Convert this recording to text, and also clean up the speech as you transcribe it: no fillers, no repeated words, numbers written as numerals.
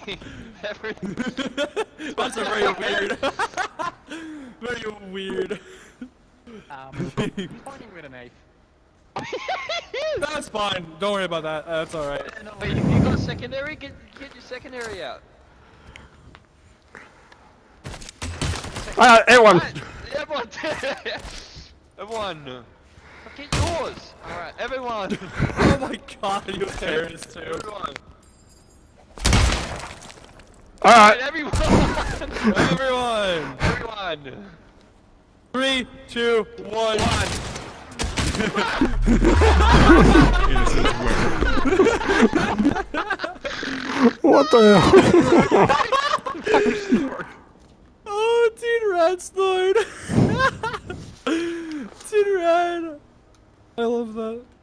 That's a very weird. Very weird. He's pointing with a knife. That's fine. Don't worry about that. That's all right. No, wait, if you got secondary, get your secondary out. Everyone! Right, everyone! Everyone! Get yours! Alright, everyone! Oh my god, you terrorist too. Everyone! Alright! Everyone! Everyone! Everyone! 3, 2, 1. What the hell? Oh, Teen Rat snored. Teen Rat. I love that.